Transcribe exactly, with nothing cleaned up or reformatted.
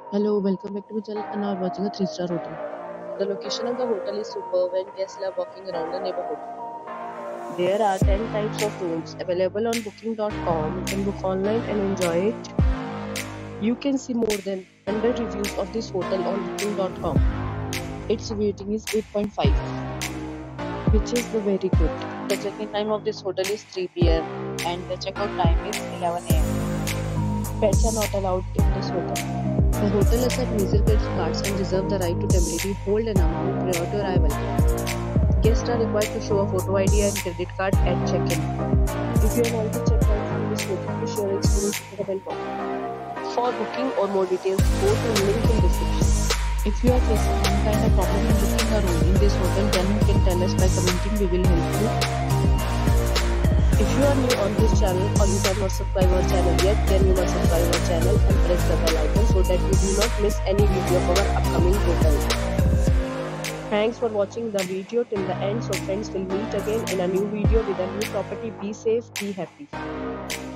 Hello, welcome back to my channel and now we're watching a three star hotel. The location of the hotel is superb and guests love walking around the neighborhood. There are ten types of rooms available on booking dot com. You can book online and enjoy it. You can see more than one hundred reviews of this hotel on booking dot com. Its rating is eight point five, which is the very good. The check-in time of this hotel is three p m and the checkout time is eleven a m Pets are not allowed in this hotel. The hotel accepts major credit cards and reserves the right to temporarily hold an amount prior to arrival. Guests are required to show a photo I D and credit card at check-in. If you have already checked out from this hotel, please share your experience with the comment box. For booking or more details, go to the link in description. If you are facing any kind of problem in booking a room in this hotel, then you can tell us by commenting. We will help you. If you are new on this channel or you have not subscribed our channel yet, then you must subscribe our channel and press the bell icon so that you do not miss any video of our upcoming hotel. Thanks for watching the video till the end. So friends, will meet again in a new video with a new property. Be safe, be happy.